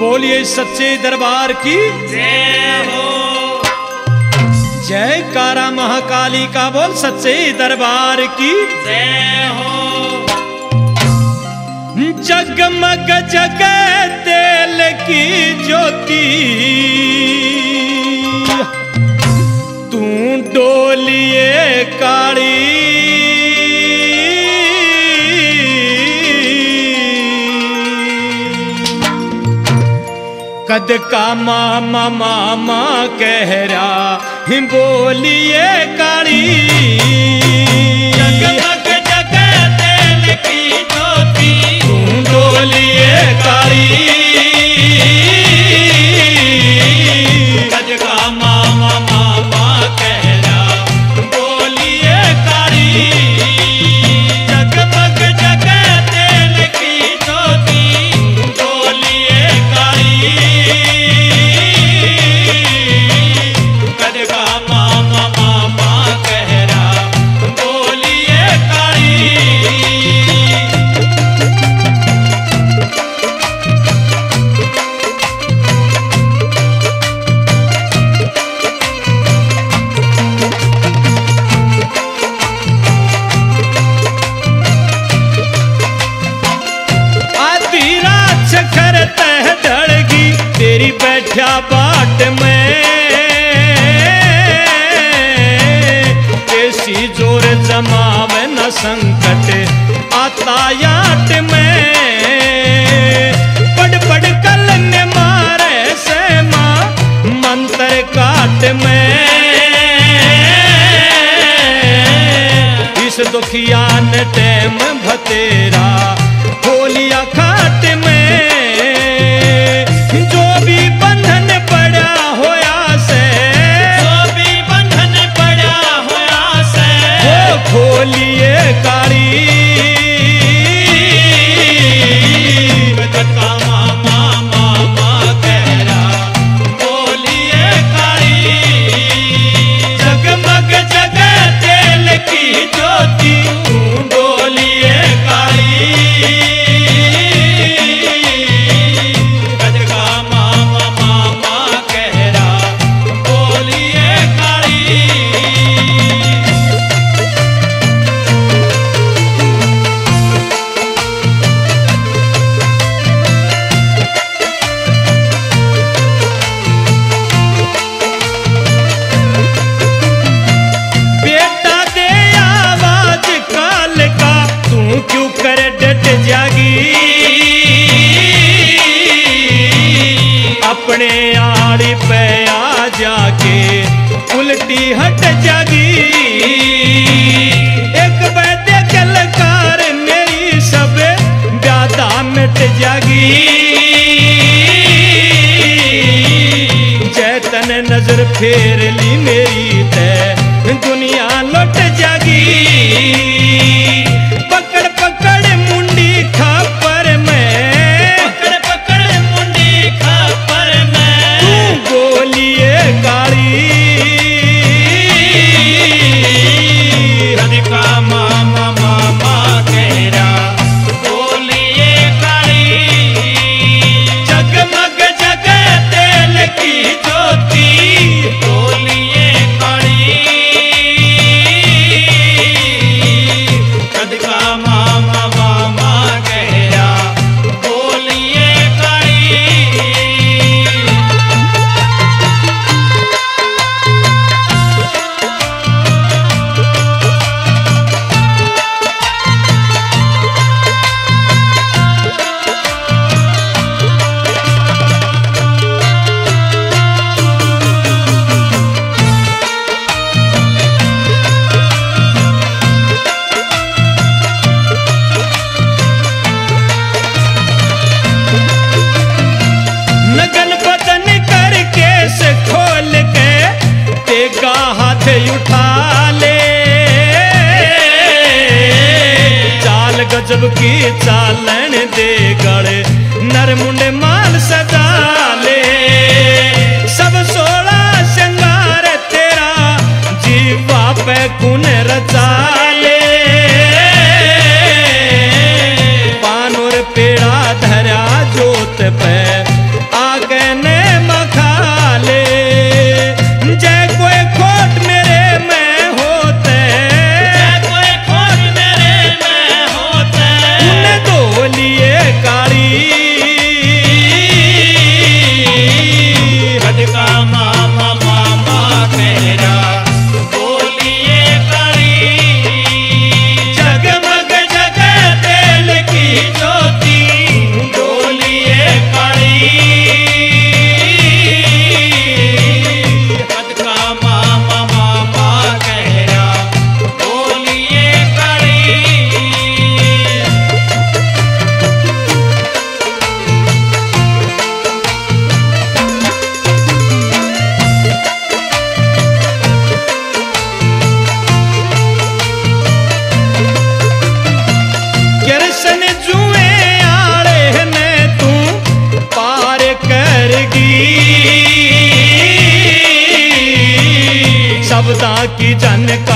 बोलिए सच्चे दरबार की जय हो। जयकारा महाकाली का बोल सच्चे दरबार की जय हो। जगमग जगे तेल की ज्योति तू डोलिए काली कद का मामा मामा कह रहा बोलिए काली जगमग जगे तेल की ज्योति तू डोलिए काली कद का मामा मामा कह रहा बोलिए काली। जगमग जगे तेल की ज्योति बोलिए काली कद का मामा मामा कह रहा बोलिए काली। तेरी बैठा बाट में ऐसी जोर जमावे न संकट आता याट में पड़ पड़ कल ने मारे से माँ मंत्र काट में इस दुखियान टेम भतेरा होलिया खाट में जो भी बंधन पड़ा होया से वो खोलिए काली कद का मामा मामा कह रहा बोलिए काली। जगमग जगे तेल की ज्योति बोलिए काली कद का मामा मामा कह रहा बोलिए काली। बेटा दे आवाज काल का तू क्यों कर डट जागी अपने आड़ी पे आ जाके उल्टी हट जागी एक वैद्य कलकार मेरी सब व्याधा मिट जागी चैतन नजर फेर ली मेरी तय दुनिया लौट जागी पकड़ पकड़ मुंडी खापर में पकड़ पकड़ मुंडी खापर में तू बोलिए काली कद का मामा मामा कह रहा बोलिए काली। जगमग जगे तेल की ज्योति बोलिए काली कद का मामा मामा कह रहा बोलिए काली। नगन बदन करके से खोल के तेगा हाथ उठा ले चाल गजब की चालन दे गड़े नरमुंड माल सजा ले सब 16 श्रृंगार तेरा जीवा पे कुन रचा ले पान और पेड़ा धरा जोत पे जनका